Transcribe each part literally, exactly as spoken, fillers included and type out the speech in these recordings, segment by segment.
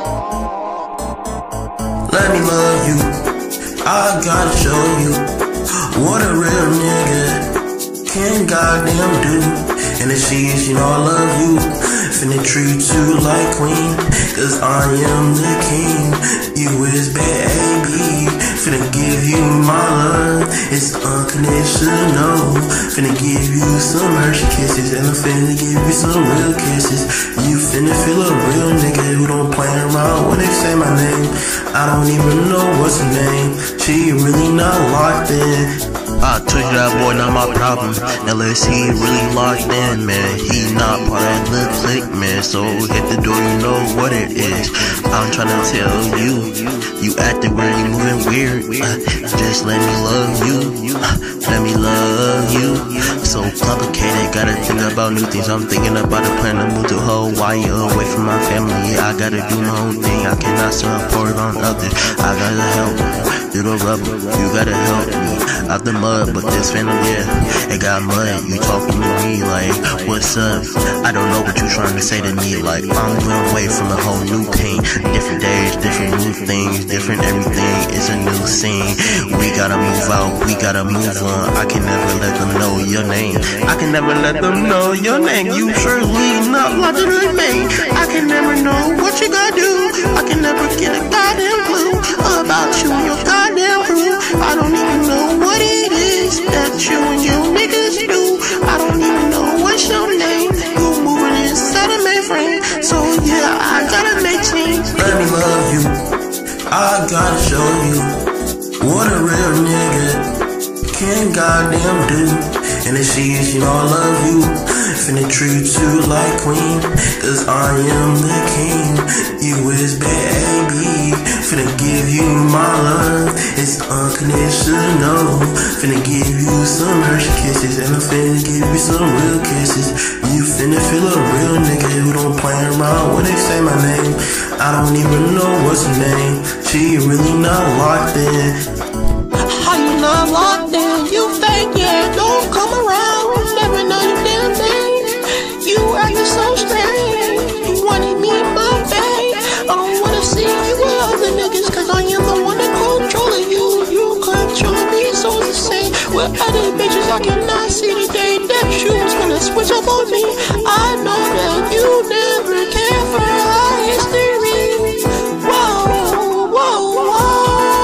Let me love you, I gotta show you what a real nigga can goddamn do. And if she's, you know I love you, finna treat you like queen, cause I am the king. You is baby, finna give you my love, it's unconditional. Finna give you some Hershey kisses, and I'm finna give you some real kisses. You finna feel a real nigga who don't play around when they say my name. I don't even know what's her name, she really not locked in. I told you that boy not my problem, unless he really locked in, man. He not part of the clique, man. So hit the door, you know what it is. I'm trying to tell you, you acting weird, you moving weird. Uh, just let me love you, uh, let me love you. So complicated, gotta think about new things. I'm thinking about a plan to move to Hawaii, away from my family. I gotta do my own thing, I cannot support on others. I gotta help you, little rubber, you gotta help me out the mud, but this phantom, yeah, it got mud. You talking to me like, what's up? I don't know what you trying to say to me. Like, I'm moving away from a whole new pain. Different days, different new things, different everything. It's a new scene. We gotta move out, we gotta move on. I can never let them know your name. I can never let them know your name. You surely not locked in me. I can never know what you gotta do. I can never get a goddamn clue about you and your goddamn crew. I don't even know what it is that you and your niggas do. I don't even know what's your name. You moving inside of mainframe, so yeah, I gotta make change. Let me love you, I gotta show you what a real nigga can goddamn do. And if she's, you know I love you, finna treat you like queen, cause I am the king. You is baby, finna give you my love, it's unconditional. Finna give you some Hershey kisses, and I'm finna give you some real kisses. You finna feel a real nigga who don't play around when they say my name. I don't even know what's her name, she really not locked in. How you not locked in? You fake, yeah, don't come around. Never know your damn name. You acting so strange. You wanted me in my bed. I don't wanna see you with other niggas, cause I am the one that controlling you. You control me, so it's the same with other bitches. I cannot see the day that you was gonna switch up on me. I know that you never care for our history. Whoa, whoa, whoa.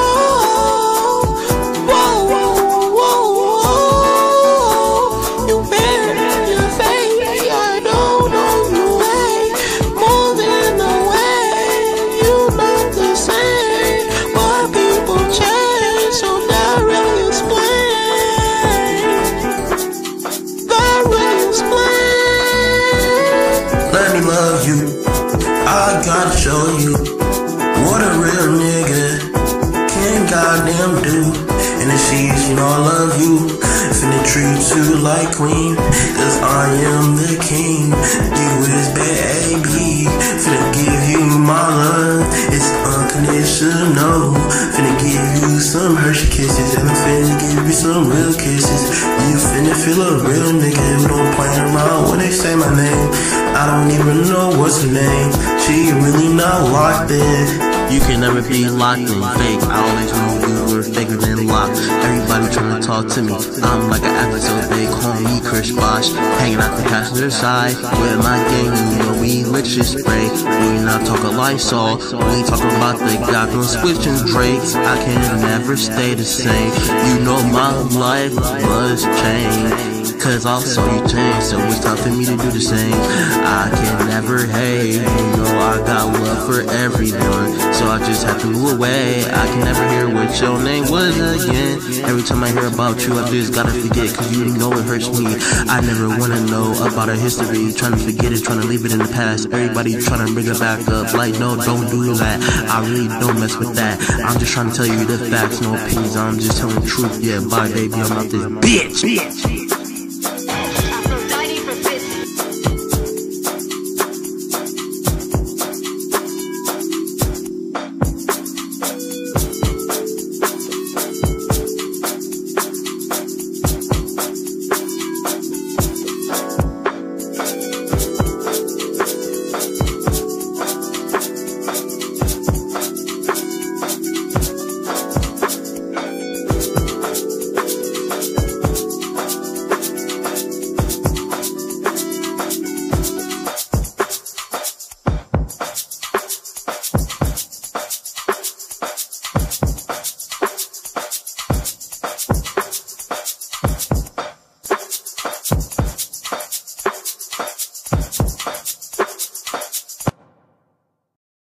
Love you, I gotta show you what a real nigga can goddamn do. And if she's, you know I love you, finna treat you like queen, cause I am the king. You is baby, finna give you my love, it's unconditional. Finna give you some Hershey kisses, and I'm finna give you some real kisses. You finna feel a real nigga who don't play around when they say my name. I don't even know what's her name, she really not locked in. You can never be locked in, fake. I always knew you were faker than locked. Everybody trying to talk to me, I'm like an episode, they call me Chris Bosh. Hanging out the passenger side with my gang, you know we lit shit spray. We not talk a Lysol, we talk about the goddamn switch and Drakes. I can never stay the same, you know my life must change, cause I saw you change, so it's time for me to do the same. I can never hate, you know I got love for everyone, so I just have to move away. I can never hear what your name was again. Every time I hear about you, I just gotta forget, cause you know it hurts me. I never wanna know about our history, trying to forget it, trying to leave it in the past. Everybody trying to bring it back up, like no, don't do that. I really don't mess with that. I'm just trying to tell you the facts, no opinions, I'm just telling the truth. Yeah, bye baby, I'm out this bitch.